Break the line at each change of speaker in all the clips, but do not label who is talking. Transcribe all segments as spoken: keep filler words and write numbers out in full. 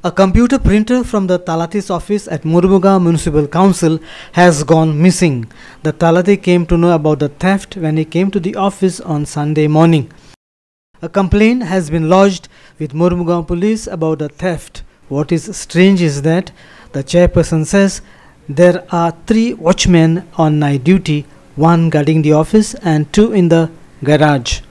A computer printer from the Talate's office at Murumuga Municipal Council has gone missing. The Talate came to know about the theft when he came to the office on Sunday morning. A complaint has been lodged with Murumuga police about the theft. What is strange is that the chairperson says there are three watchmen on night duty, one guarding the office and two in the garage.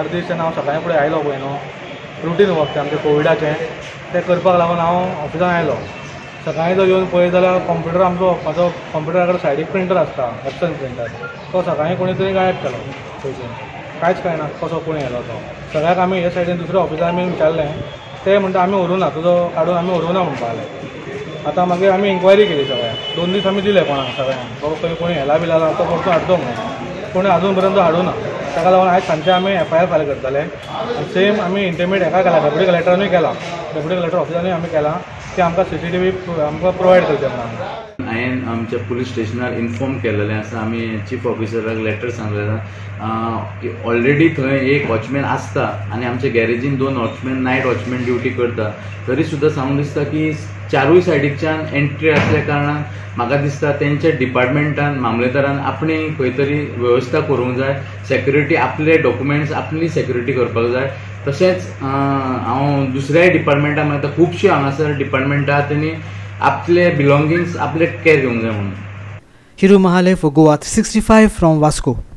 Routine work आमचे कोविडाचें तें करपाक लागून हांव ऑफिसान आयलो. सकाळीं जर येवन पळयत जाल्यार कंप्युटर आमचो म्हाजो कंप्युटरा कडेन सायडीक प्रिंटर आसता, एक्शन प्रिंटर. तो सकाळीं कोणी तरी गायब केलो पयशे. कांयच कळना कसो कोणी येयलो तो. सगळ्याक आमी हे सायडीन दुसऱ्या ऑफिसान आमी विचारलें, ते म्हणटा आमी व्हरूना, तुजो काडून आमी व्हरूना म्हणपा लागले. आतां मागीर आमी इन्क्वायरी केली सगळ्यांक. दोन दीस आमी दिले कोणाक सगळ्यांक, बाबा खंय कोणी येला बी जाल्यार तो परतून हाडचो म्हणून. कोणी आजून पर्यंत हाडूना. ताका लागून आयज सांजचे आमी एफ आय आर फायल करतले. सेम आमी इंटिमेट हेका केला, डेप्युटी कलेक्टरानूय केला, डेप्युटी कलेक्टर ऑफिसानूय आमी केला की आमकां सीसीटीव्ही आमकां प्रोवायड करचे म्हणून.
हांवें आमच्या पुलीस स्टेशनार इन्फॉर्म केलेलें आसा. आमी चीफ ऑफिसराक लेटर सांगलेलें. ऑलरेडी थंय एक वॉचमॅन आसता आनी आमच्या गॅरेजीन दोन वॉचमॅन नायट वॉचमॅन ड्युटी करता. तरी सुद्दां सांगून दिसता की चारूय सायडीच्यान एंट्री आसल्या कारणान म्हाका दिसता तेंच्या डिपार्टमेंटान मामलेदारान आपणी खंय तरी वेवस्था करूंक जाय. सेक्युरिटी आपले डॉक्युमेंट्स आपली सेक्युरिटी करपाक जाय. तशेंच हांव दुसऱ्याय डिपार्टमेंटान म्हणटा खुबशे हांगासर डिपार्टमेंटा तेणी आपले बिलॉंगिंग्स आपले कॅर घेवंक जाय म्हणून.
Hiru Mahale for Goa three sixty-five from Vasco.